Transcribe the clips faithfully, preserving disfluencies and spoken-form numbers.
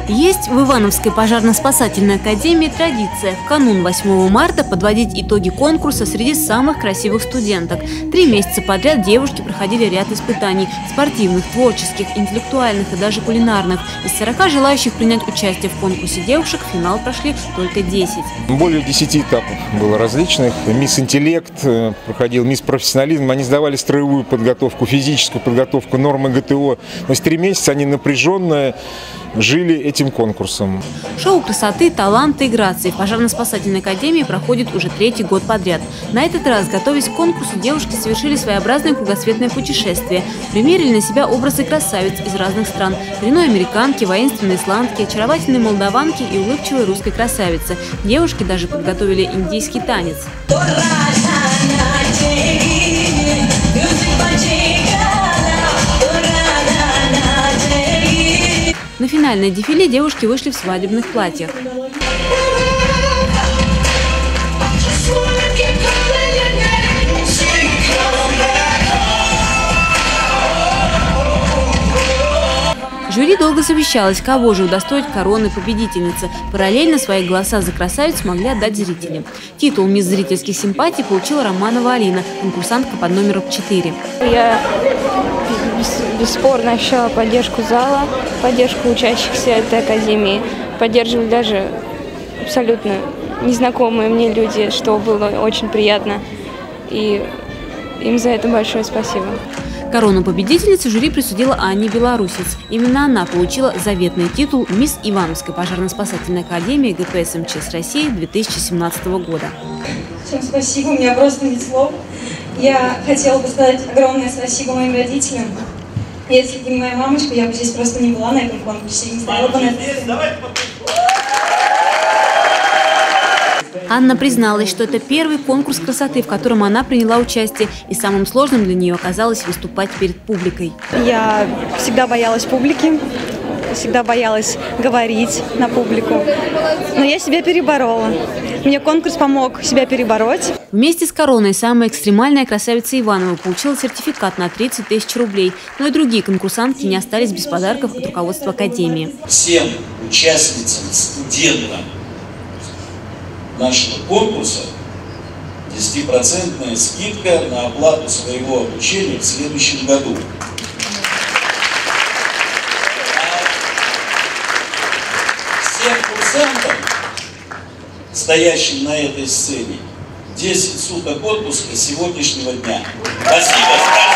Есть в Ивановской пожарно-спасательной академии традиция в канун восьмого марта подводить итоги конкурса среди самых красивых студенток. Три месяца подряд девушки проходили ряд испытаний – спортивных, творческих, интеллектуальных и даже кулинарных. Из сорока желающих принять участие в конкурсе девушек в финал прошли только десять. Более десяти этапов было различных. Мисс Интеллект проходил, мисс Профессионализм. Они сдавали строевую подготовку, физическую подготовку, нормы ГТО. То есть три месяца они напряженно жили этим конкурсом. Шоу красоты, таланта и грации в пожарно-спасательной академии проходит уже третий год подряд. На этот раз, готовясь к конкурсу, девушки совершили своеобразное кругосветное путешествие. Примерили на себя образы красавиц из разных стран. Коренной американки, воинственной исландки, очаровательной молдаванки и улыбчивой русской красавицы. Девушки даже подготовили индийский танец. На финальное дефиле девушки вышли в свадебных платьях. Жюри долго совещалось, кого же удостоить короны победительницы. Параллельно свои голоса за красавиц могли отдать зрители. Титул «Мисс зрительских симпатий» получила Романова Алина, конкурсантка под номером четыре. Я бесспорно ощущала поддержку зала, поддержку учащихся этой академии. Поддерживали даже абсолютно незнакомые мне люди, что было очень приятно. И им за это большое спасибо. Корону победительницы жюри присудила Анне Белорусец. Именно она получила заветный титул «Мисс Ивановской пожарно-спасательной академии ГПС-МЧС России две тысячи семнадцатого года. Всем спасибо, у меня просто нет слов. Я хотела бы сказать огромное спасибо моим родителям. Если бы не моя мамочка, я бы здесь просто не была на этом конкурсе. Не стояла бы на этом. Анна призналась, что это первый конкурс красоты, в котором она приняла участие, и самым сложным для нее оказалось выступать перед публикой. Я всегда боялась публики, всегда боялась говорить на публику, но я себя переборола. Мне конкурс помог себя перебороть. Вместе с короной самая экстремальная красавица Иванова получила сертификат на тридцать тысяч рублей, но и другие конкурсантки не остались без подарков от руководства академии. Всем участницам, студентам нашего конкурса десятипроцентная скидка на оплату своего обучения в следующем году. А всем курсантам, стоящим на этой сцене, десять суток отпуска с сегодняшнего дня. Спасибо.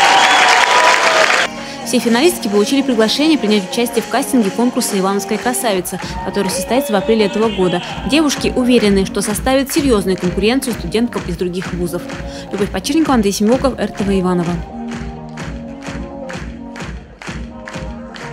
Все финалистки получили приглашение принять участие в кастинге конкурса «Ивановская красавица», который состоится в апреле этого года. Девушки уверены, что составят серьезную конкуренцию студенткам из других вузов. Любовь Почерникова, Андрей Семенков, эр тэ вэ Иваново.